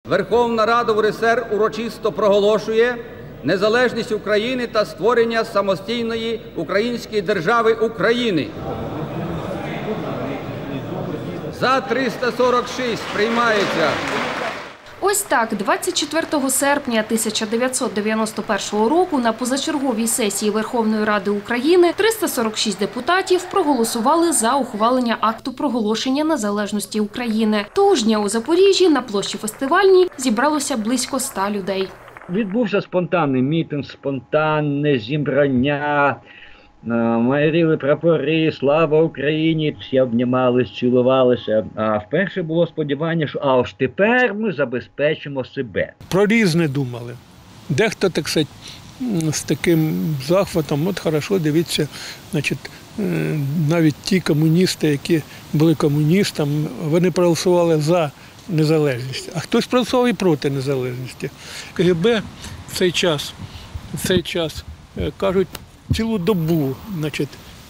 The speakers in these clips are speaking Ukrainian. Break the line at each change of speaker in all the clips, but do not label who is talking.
Верховна Рада УРСР урочисто проголошує незалежність України та створення самостійної української держави України. За 346 приймається.
Ось так, 24 серпня 1991 року на позачерговій сесії Верховної Ради України 346 депутатів проголосували за ухвалення акту проголошення незалежності України. Того ж дня у Запоріжжі на площі Фестивальній зібралося близько 100 людей.
Відбувся спонтанний мітинг, спонтанне зібрання. Майоріли прапори, слава Україні, всі обнімались, цілувалися. А вперше було сподівання, що аж тепер ми забезпечимо себе.
Про різне думали. Дехто, так сказати, з таким захватом, от хорошо, дивіться, значить, навіть ті комуністи, які були комуністами, вони проголосували за незалежність. А хтось проголосував і проти незалежності. КГБ в цей час, кажуть, цілу добу, значить,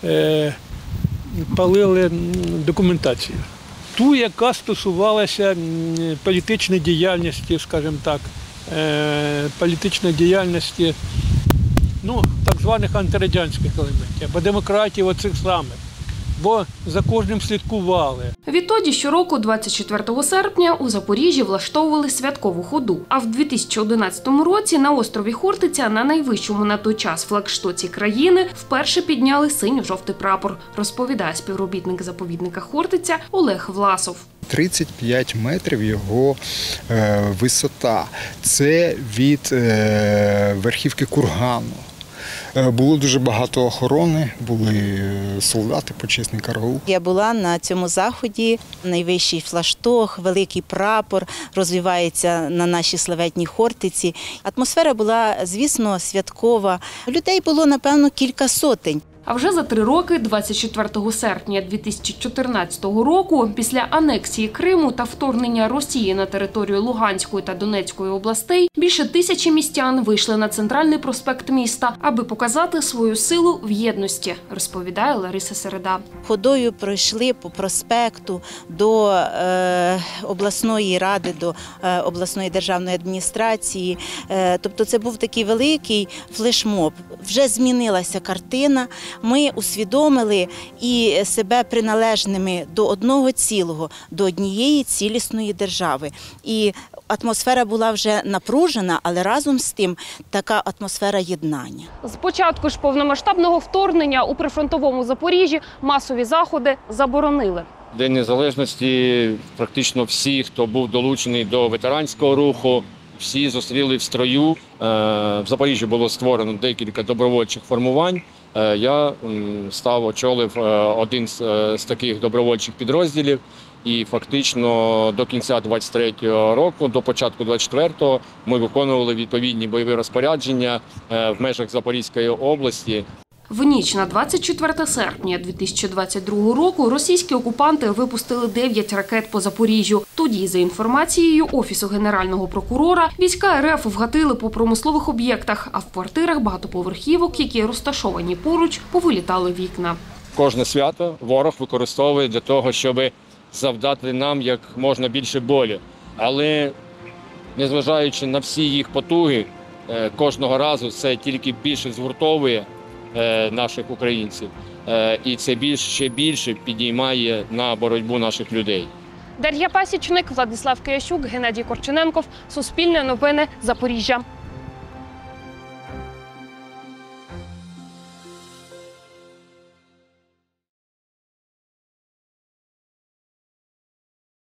палили документацію. Ту, яка стосувалася політичної діяльності, скажімо так, політичної діяльності, так званих антирадянських елементів, або демократів оцих самих. Бо за кожним слідкували.
Відтоді щороку 24 серпня у Запоріжжі влаштовували святкову ходу. А в 2011 році на острові Хортиця, на найвищому на той час флагштоці країни, вперше підняли синьо-жовтий прапор, розповідає співробітник заповідника Хортиця Олег Власов.
35 метрів його висота. Це від верхівки кургану. Було дуже багато охорони, були солдати, почесний караул.
Я була на цьому заході, найвищий флагшток, великий прапор розвивається на нашій славетній Хортиці. Атмосфера була, звісно, святкова. Людей було, напевно, кілька сотень.
А вже за 3 роки, 24 серпня 2014 року, після анексії Криму та вторгнення Росії на територію Луганської та Донецької областей, більше 1000 містян вийшли на центральний проспект міста, аби показати свою силу в єдності, розповідає Лариса Середа.
Ходою пройшли по проспекту до обласної ради, до обласної державної адміністрації. Тобто це був такий великий флешмоб. Вже змінилася картина. Ми усвідомили і себе приналежними до одного цілого, до однієї цілісної держави. І атмосфера була вже напружена, але разом з тим така атмосфера єднання.
З початку ж повномасштабного вторгнення у прифронтовому Запоріжжі масові заходи заборонили.
День Незалежності практично всі, хто був долучений до ветеранського руху, всі зустріли в строю. В Запоріжжі було створено декілька добровольчих формувань. Я очолив один з таких добровольчих підрозділів. І фактично до кінця 23-го року, до початку 24-го, ми виконували відповідні бойові розпорядження в межах Запорізької області.
В ніч на 24 серпня 2022 року російські окупанти випустили 9 ракет по Запоріжжю. Тоді, за інформацією Офісу Генерального прокурора, війська РФ вгатили по промислових об'єктах, а в квартирах багатоповерхівок, які розташовані поруч, повилітали вікна.
Кожне свято ворог використовує для того, щоб завдати нам як можна більше болі. Але, незважаючи на всі їх потуги, кожного разу це тільки більше згуртовує наших українців. І це ще більше підіймає на боротьбу наших людей.
Дар'я Пасічник, Владислав Киящук, Геннадій Корчененков. Суспільне новини. Запоріжжя.